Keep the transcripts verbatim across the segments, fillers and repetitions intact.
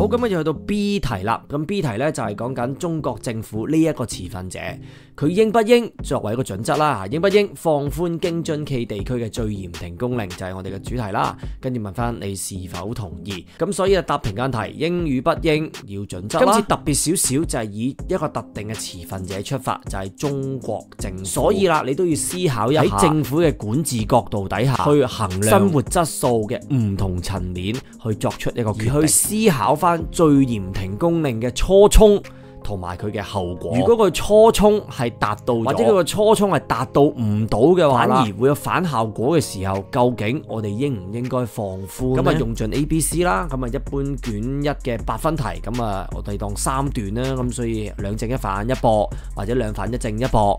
好，咁跟住去到 B 題啦。咁 B 題咧就係講緊中國政府呢一個持份者，佢應不應作為一個準則啦，應不應放寬京津冀地區嘅最嚴停工令，就係我哋嘅主題啦。跟住問翻你是否同意？咁所以啊，答評鑑題應與不應要準則啦。今次特別少少就係以一個特定嘅持份者出發，就係中國政府。所以啦，你都要思考一下喺政府嘅管治角度底下去衡量生活質素嘅唔同層面，去作出一個決定，而去思考翻最嚴停工令嘅初衷同埋佢嘅後果。如果佢初衷係達到，或者佢個初衷係達到唔到嘅話，反而會有反效果嘅時候，究竟我哋應唔應該放寬呢？咁啊用盡 A、B、C 啦，咁啊一般卷一嘅八分題，咁啊我哋當三段啦，咁所以兩正一反一駁，或者兩反一正一駁。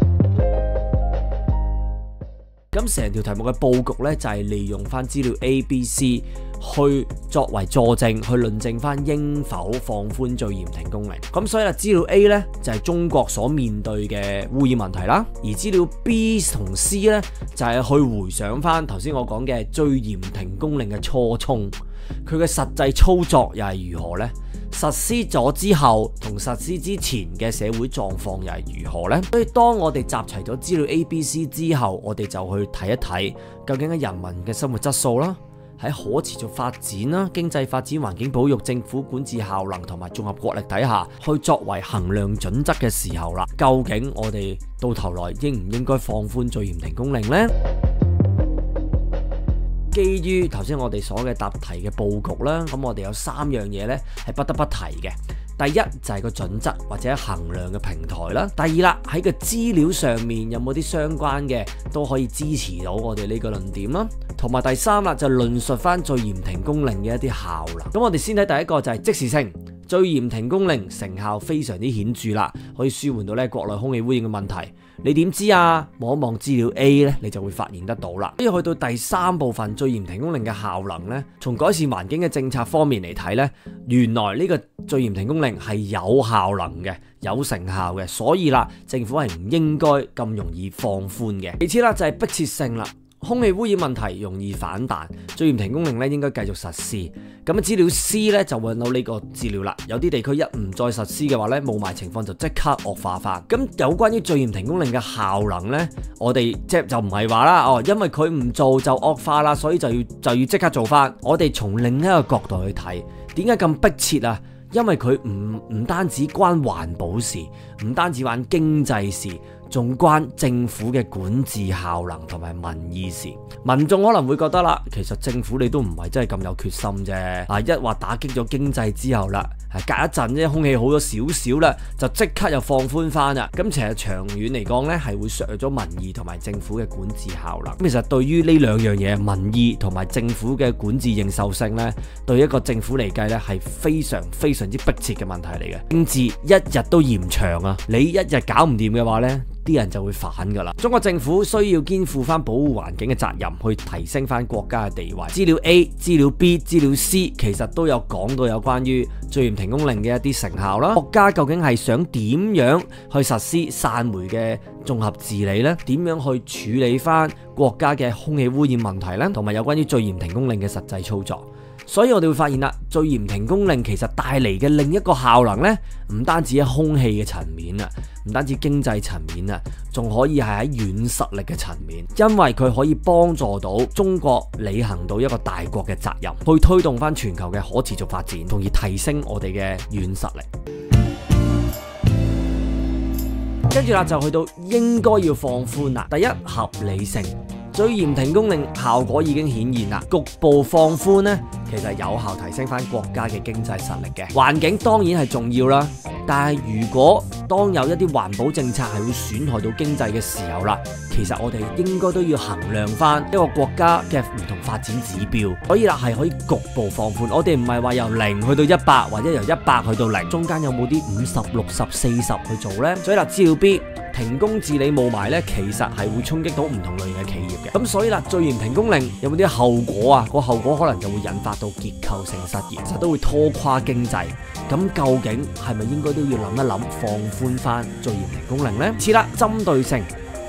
咁成條題目嘅佈局咧，就係利用翻資料 A、B、C 去作為佐證，去論證翻應否放寬最嚴停工令。咁所以啦，資料 A 咧就係中國所面對嘅污染問題啦，而資料 B 同 C 咧就係去回想翻頭先我講嘅最嚴停工令嘅初衷，佢嘅實際操作又係如何呢？實施咗之後同實施之前嘅社會狀況又係如何呢？所以當我哋集齊咗資料 A、B、C 之後，我哋就去睇一睇究竟喺人民嘅生活質素啦，喺可持續發展啦、經濟發展、環境保育、政府管治效能同埋綜合國力底下，去作為衡量準則嘅時候啦，究竟我哋到頭來應唔應該放寬最嚴停工令呢？基於頭先我哋所嘅答題嘅佈局啦，咁我哋有三樣嘢呢係不得不提嘅。第一就係個準則或者衡量嘅平台啦。第二啦，喺個資料上面有冇啲相關嘅都可以支持到我哋呢個論點啦。同埋第三啦，就論述翻最嚴停工令嘅一啲效能。咁我哋先睇第一個就係即時性。最嚴停工令成效非常之顯著啦，可以舒緩到咧國內空氣污染嘅問題。你點知啊？望一望資料 A 咧，你就會發現得到啦。所以去到第三部分，最嚴停工令嘅效能咧，從改善環境嘅政策方面嚟睇咧，原來呢個最嚴停工令係有效能嘅，有成效嘅。所以啦，政府係唔應該咁容易放寬嘅。其次啦，就係迫切性啦。空氣污染問題容易反彈，最嚴停工令咧應該繼續實施。咁啊資料 C 咧就揾到呢個資料啦，有啲地區一唔再實施嘅話咧，霧霾情況就即刻惡化翻。咁有關於最嚴停工令嘅效能咧，我哋即係就唔係話啦，哦，因為佢唔做就惡化啦，所以就要就要即刻做翻。我哋從另一個角度去睇，點解咁迫切啊？因為佢唔唔單止關環保事，唔單止玩經濟事，仲關政府嘅管治效能同埋民意事。民眾可能會覺得啦，其實政府你都唔係真係咁有決心啫。啊，一話打擊咗經濟之後啦，係隔一陣啫，空氣好咗少少啦，就即刻又放寬翻啦。咁其實長遠嚟講咧，係會削弱咗民意同埋政府嘅管治效能。咁其實對於呢兩樣嘢，民意同埋政府嘅管治認受性咧，對一個政府嚟計咧係非常非常之迫切嘅問題嚟嘅。政治一日都嫌長啊，你一日搞唔掂嘅話咧，啲人就會反噶啦。中國政府需要肩負翻保護環境嘅責任，去提升翻國家嘅地位。資料 A、資料 B、資料 C 其實都有講到有關於最嚴停工令嘅一啲成效啦。國家究竟係想點樣去實施散煤嘅綜合治理呢？點樣去處理翻國家嘅空氣污染問題呢？同埋有關於最嚴停工令嘅實際操作。所以我哋會發現啦，最嚴停工令其實帶嚟嘅另一個效能呢，唔單止喺空氣嘅層面啊，唔單止經濟層面啊，仲可以係喺軟實力嘅層面，因為佢可以幫助到中國履行到一個大國嘅責任，去推動翻全球嘅可持續發展，從而提升我哋嘅軟實力。跟住啦，就去到應該要放寬啦。第一，合理性。最嚴停工令效果已經顯現啦，局部放寬呢，其實有效提升翻國家嘅經濟實力嘅。環境當然係重要啦，但係如果當有一啲環保政策係會損害到經濟嘅時候啦，其實我哋應該都要衡量翻一個國家嘅唔同發展指標，所以啦係可以局部放寬。我哋唔係話由零去到一百，或者由一百去到零，中間有冇啲五十、六十、四十去做呢？所以啦，資料 B。停工治理霧霾咧，其實係會衝擊到唔同類型嘅企業嘅。咁所以啦，最嚴停工令有冇啲後果啊？個後果可能就會引發到結構性失業，其實都會拖垮經濟。咁究竟係咪應該都要諗一諗放寬翻最嚴停工令呢？似啦，針對性。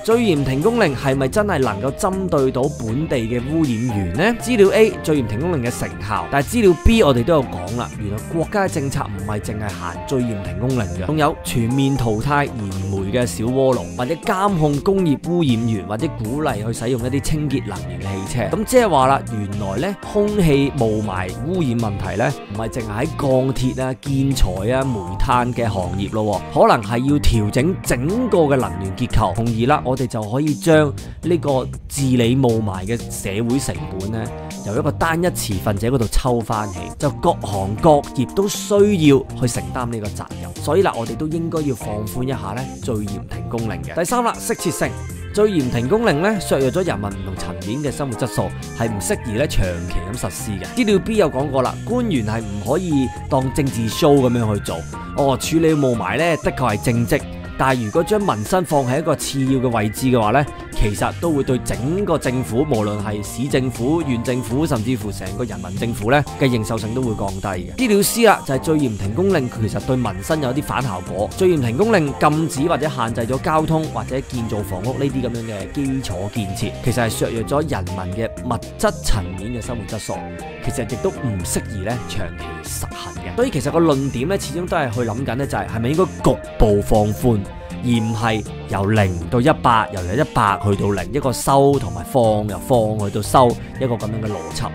最嚴停工令係咪真係能夠針對到本地嘅污染源呢？資料 A 最嚴停工令嘅成效，但係資料 B 我哋都有講啦，原來國家嘅政策唔係淨係行最嚴停工令嘅，仲有全面淘汰燃煤嘅小鍋爐，或者監控工業污染源，或者鼓勵去使用一啲清潔能源嘅汽車。咁即係話啦，原來咧空氣霧霾污染問題咧，唔係淨係喺鋼鐵啊、建材啊、煤炭嘅行業咯，可能係要調整整個嘅能源結構，從而啦，我哋就可以將呢個治理霧霾嘅社會成本咧，由一個單一持份者嗰度抽翻起，就各行各業都需要去承擔呢個責任。所以啦，我哋都應該要放寬一下咧最嚴停工令嘅。第三啦，適切性。最嚴停工令咧削弱咗人民唔同層面嘅生活質素，係唔適宜咧長期咁實施嘅。資料 B 有講過啦，官員係唔可以當政治 show 咁樣去做。哦，處理霧霾咧的確係正職，但係如果將民生放喺一個次要嘅位置嘅話咧，其實都會對整個政府，無論係市政府、縣政府，甚至乎成個人民政府咧嘅認受性都會降低嘅。資料 C 啦，就係最嚴停工令，其實對民生有啲反效果。最嚴停工令禁止或者限制咗交通或者建造房屋呢啲咁樣嘅基礎建設，其實係削弱咗人民嘅物質層面嘅生活質素，其實亦都唔適宜咧長期實行嘅。所以其實個論點咧，始終都係去諗緊咧，就係係咪應該局部放寬，而唔係由零到一百，由由一百去到零，一個收同埋放，由放去到收，一個咁樣嘅邏輯。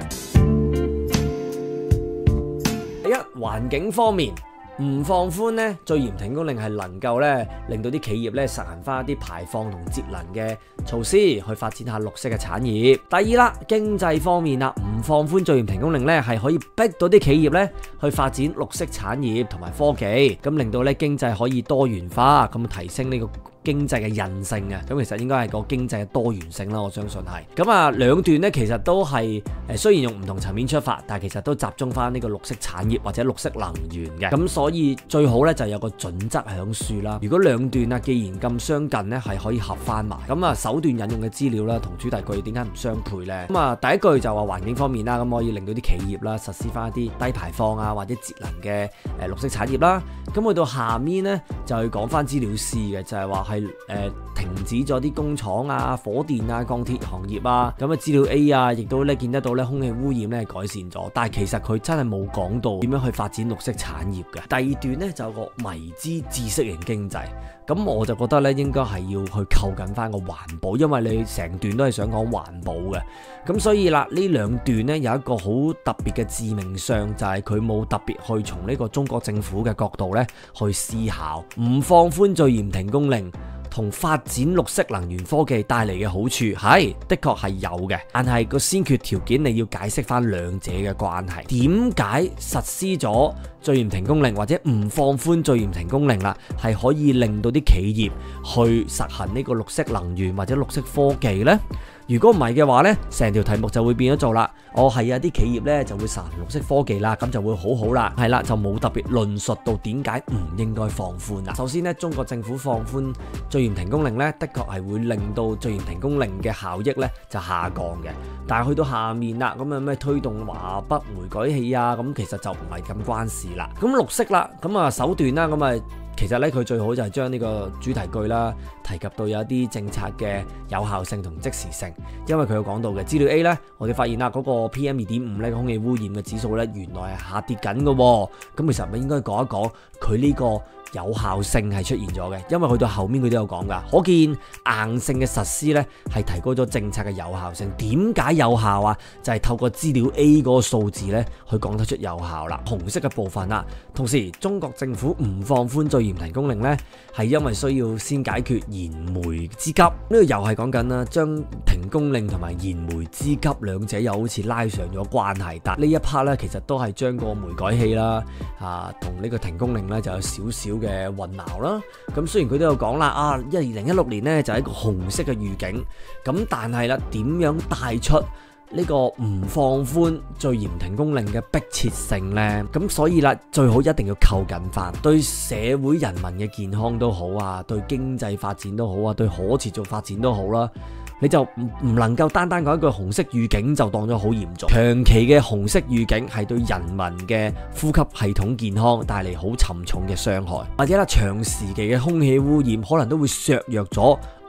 第一，環境方面唔放寬呢，最嚴停工令係能夠咧令到啲企業咧實行翻一啲排放同節能嘅措施，去發展下綠色嘅產業。第二啦，經濟方面啦，唔放寬最嚴停工令咧，係可以逼到啲企業咧去發展綠色產業同埋科技，咁令到咧經濟可以多元化，咁提升呢個經濟嘅韌性啊，咁其實應該係個經濟嘅多元性啦，我相信係。咁啊，兩段咧其實都係誒，雖然用唔同層面出發，但係其實都集中翻呢個綠色產業或者綠色能源嘅。咁所以最好咧就有個準則響樹啦。如果兩段啊既然咁相近咧，係可以合翻埋。咁啊，首段引用嘅資料啦，同主題句點解唔相配咧？咁啊，第一句就話環境方面啦，咁可以令到啲企業啦實施翻一啲低排放啊或者節能嘅誒綠色產業啦。咁去到下面咧就去講翻資料 C 嘅，就係話。係誒、呃、停止咗啲工廠啊、火電啊、鋼鐵行業啊，咁啊資料 A 啊，亦都咧見得到咧空氣污染咧改善咗，但係其實佢真係冇講到點樣去發展綠色產業嘅。第二段咧就有個迷之知識型經濟，咁我就覺得咧應該係要去扣緊翻個環保，因為你成段都係想講環保嘅，咁所以啦呢兩段咧有一個好特別嘅致命傷，就係佢冇特別去從呢個中國政府嘅角度咧去思考，唔放寬最嚴停工令同發展綠色能源科技帶嚟嘅好處係的確係有嘅，但係個先決條件你要解釋翻兩者嘅關係。點解實施咗最嚴停工令或者唔放寬最嚴停工令啦，係可以令到啲企業去實行呢個綠色能源或者綠色科技呢？如果唔係嘅話呢，成條題目就會變咗做啦。哦，係啊，啲企業呢就會實行綠色科技啦，咁就會好好啦。係啦，就冇特別論述到點解唔應該放寬啦。首先呢，中國政府放寬最嚴停工令呢，的確係會令到最嚴停工令嘅效益呢就下降嘅。但係去到下面啦，咁啊咩推動華北煤改氣啊，咁其實就唔係咁關事啦。咁綠色啦，咁啊手段啦，咁啊。其實咧，佢最好就係將呢個主題句啦提及到有一啲政策嘅有效性同即時性，因為佢有講到嘅資料 A 咧，我哋發現啦嗰個 P M 二點五咧空氣污染嘅指數咧原來係下跌緊嘅喎，咁其實咪應該講一講佢呢個有效性係出現咗嘅，因為去到後面佢都有講噶，可見硬性嘅實施咧係提高咗政策嘅有效性。點解有效啊？就係透過資料 A 嗰個數字咧去講得出有效啦。紅色嘅部分啦，同時中國政府唔放寬最嚴停工令咧，係因為需要先解決燃煤之急。呢個又係講緊啦，將停工令同埋燃煤之急兩者又好似拉上咗關係。但呢一 part 咧，其實都係將個煤改氣啦啊同呢個停工令咧就有少少嘅混淆啦。咁雖然佢都有講啦，啊，二零一六年咧就係一個紅色嘅預警，咁但係啦，點樣帶出呢個唔放寬最嚴停工令嘅迫切性呢？咁所以啦，最好一定要扣緊翻，對社會人民嘅健康都好啊，對經濟發展都好啊，對可持續發展都好啦。你就唔唔能夠單單講一句紅色預警就當咗好嚴重，長期嘅紅色預警係對人民嘅呼吸系統健康帶嚟好沉重嘅傷害，或者啦長時期嘅空氣污染可能都會削弱咗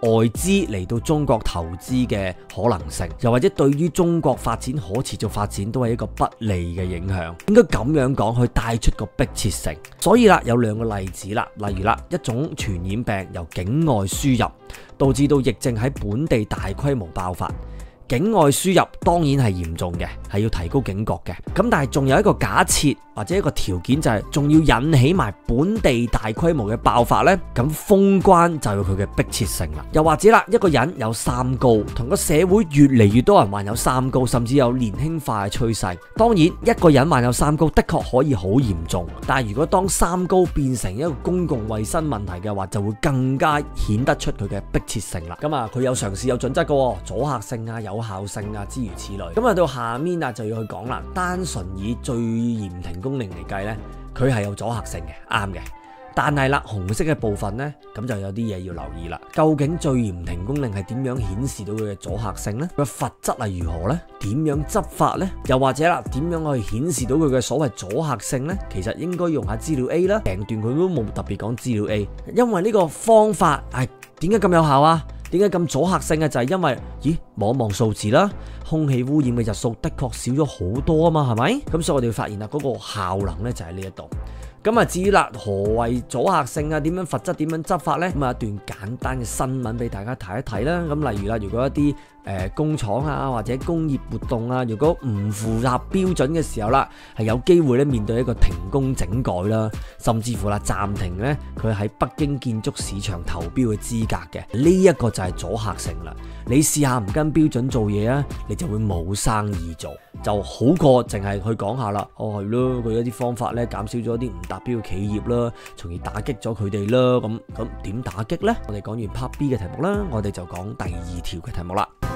外資嚟到中國投資嘅可能性，又或者對於中國發展可持續發展都係一個不利嘅影響。應該咁樣講，去帶出個迫切性。所以啦，有兩個例子啦，例如啦，一種傳染病由境外輸入，導致到疫症喺本地大規模爆發。境外輸入當然係嚴重嘅，係要提高警覺嘅。咁但係仲有一個假設或者一個條件，就係仲要引起埋本地大規模嘅爆發呢，咁封關就有佢嘅迫切性啦。又或者啦，一個人有三高，同個社會越嚟越多人患有三高，甚至有年輕化嘅趨勢。當然一個人患有三高的確可以好嚴重，但係如果當三高變成一個公共衛生問題嘅話，就會更加顯得出佢嘅迫切性啦。咁啊，佢有嘗試有準則嘅，阻嚇性啊，有效性啊，諸如此類。咁啊，到下面啊就要去講啦。單純以最嚴停工令嚟計呢，佢係有阻嚇性嘅，啱嘅。但係啦，紅色嘅部分呢，咁就有啲嘢要留意啦。究竟最嚴停工令係點樣顯示到佢嘅阻嚇性呢？佢罰則係如何呢？點樣執法呢？又或者啦，點樣去顯示到佢嘅所謂阻嚇性呢？其實應該用下資料 A 啦。成段佢都冇特別講資料 A， 因為呢個方法係點解咁有效啊？點解咁阻嚇性嘅？就係因為，咦，望一望數字啦，空氣污染嘅日數的確少咗好多啊嘛，係咪？咁所以我哋會發現啦，嗰個效能咧就喺呢一度。咁啊，至於啦，何謂阻嚇性啊？點樣罰則？點樣執法呢？咁啊，一段簡單嘅新聞俾大家睇一睇啦。咁例如啦，如果一啲誒、呃、工廠啊或者工業活動啊，如果唔符合標準嘅時候啦，係有機會咧面對一個停工整改啦，甚至乎啦暫停咧佢喺北京建築市場投標嘅資格嘅。呢、這、一個就係阻嚇性啦。你試下唔跟標準做嘢啊，你就會冇生意做，就好過淨係去講下啦。哦，係咯，佢一啲方法咧減少咗啲唔達標嘅企業啦，從而打擊咗佢哋啦。咁咁點打擊呢？我哋講完 Part B 嘅題目啦，我哋就講第二條嘅題目啦。